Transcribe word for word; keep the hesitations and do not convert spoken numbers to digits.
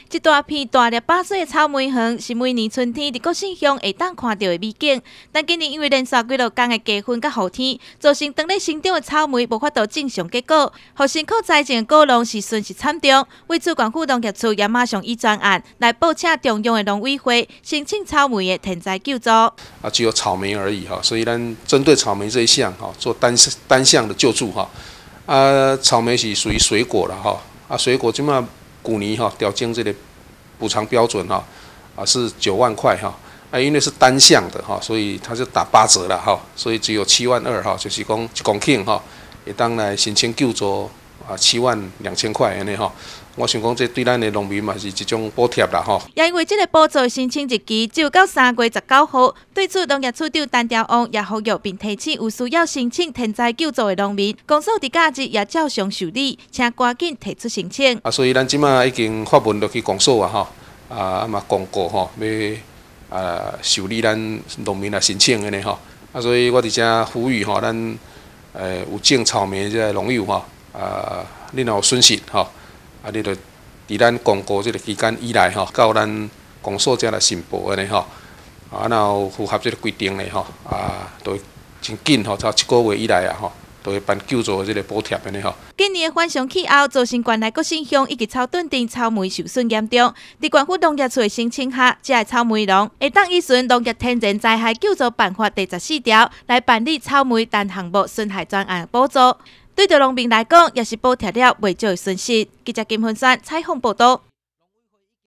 一大片大粒百岁的草莓园，是每年春天伫国信乡会当看到的美景。但今年因为连续几落天的加温甲雨天，造成当咧生长的草莓无法度正常结果，互辛苦栽种的果农是损失惨重。为此，县府农业处也马上以专案来报请中央的农委会申请草莓的天灾救助。啊， 只有草莓而已哈，所以咱针对草莓这一项哈，做单单项的救助哈。啊，草莓是属于水果了哈，啊，水果即马古年哈调整这个补偿标准哈，啊是九万块哈，啊因为是单项的哈，所以它就打八折了哈，所以只有七万二哈，就是讲一公顷哈，会当来申请救助啊七万两千块安尼哈。我想讲，这对咱的农民嘛是一种补贴啦吼。 也因为这个补助申请日期只有到三月十九号，对此农业处长陈朝旺也呼吁并提醒有需要申请天灾救助的农民，公所伫假日也照常受理，请赶紧提出申请。 啊，所以咱即马已经发文落去公所啊吼，啊嘛公告吼，要啊受理咱农民来申请安尼吼。啊，所以我伫遮呼吁吼，咱呃有种草莓这个农友吼，啊，你若有损失吼。啊，你著伫咱公告这个期间以内吼，到咱公所遮来申报安尼吼，啊，然后符合这个规定的吼，啊，都真紧吼，到一个月以内啊吼，都会办救助的这个补贴安尼吼。 今年的反常气候造成县内国信乡以及草屯镇草莓受损严重，伫县府农业处的申请下，这个草莓农会当依循农业天然灾害救助办法第十四条来办理草莓单项目损害专案补助。对着农民来讲，也是补贴了未少的损失。记者金凤山采访报道。